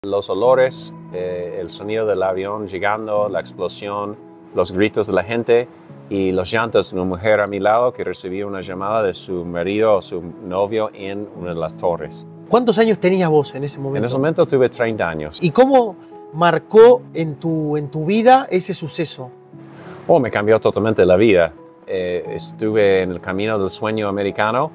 Los olores, el sonido del avión llegando, la explosión, los gritos de la gente y los llantos de una mujer a mi lado que recibía una llamada de su marido o su novio en una de las torres. ¿Cuántos años tenías vos en ese momento? En ese momento tuve 30 años. ¿Y cómo marcó en tu vida ese suceso? Oh, me cambió totalmente la vida. Estuve en el camino del sueño americano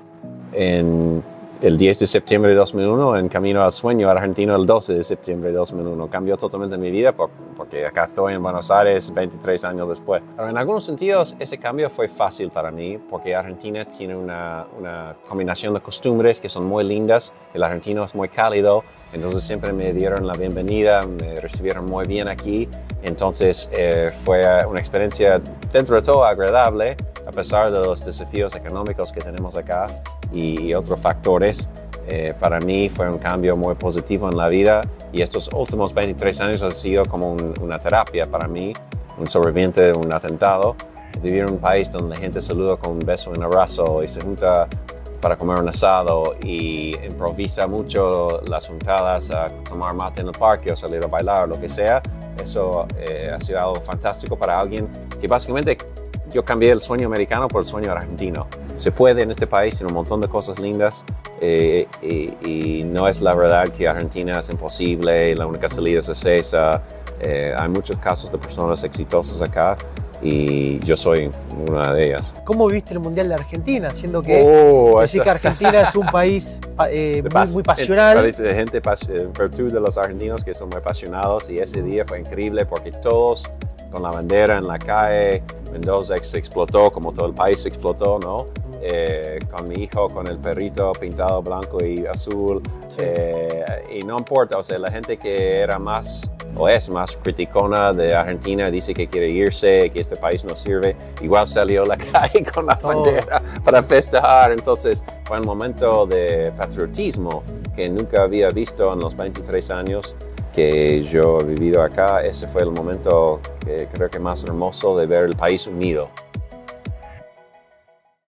el 10 de septiembre de 2001, en camino al sueño argentino el 12 de septiembre de 2001. Cambió totalmente mi vida porque acá estoy en Buenos Aires 23 años después. Pero en algunos sentidos ese cambio fue fácil para mí porque Argentina tiene una combinación de costumbres que son muy lindas. El argentino es muy cálido, entonces siempre me dieron la bienvenida, me recibieron muy bien aquí. Entonces fue una experiencia dentro de todo agradable, a pesar de los desafíos económicos que tenemos acá y otros factores. Para mí fue un cambio muy positivo en la vida y estos últimos 23 años han sido como una terapia para mí, un sobreviviente de un atentado. Vivir en un país donde la gente saluda con un beso y un abrazo y se junta para comer un asado y improvisa mucho las juntadas a tomar mate en el parque o salir a bailar o lo que sea. Eso ha sido algo fantástico para alguien que básicamente yo cambié el sueño americano por el sueño argentino. Se puede en este país, tiene un montón de cosas lindas y no es la verdad que Argentina es imposible y la única salida es esa. Hay muchos casos de personas exitosas acá y yo soy una de ellas. ¿Cómo viviste el Mundial de Argentina? Siendo que decir que Argentina es un país muy pasional. En virtud de los argentinos que son muy apasionados, y ese día fue increíble porque todos con la bandera en la calle, Mendoza se explotó como todo el país explotó, ¿no? Con mi hijo, con el perrito pintado blanco y azul. Sí. Y no importa, o sea, la gente que era más o es más criticona de Argentina dice que quiere irse, que este país no sirve, igual salió a la calle con la bandera para festejar. Entonces fue un momento de patriotismo que nunca había visto en los 23 años que yo he vivido acá. Ese fue el momento que creo que más hermoso de ver el país unido.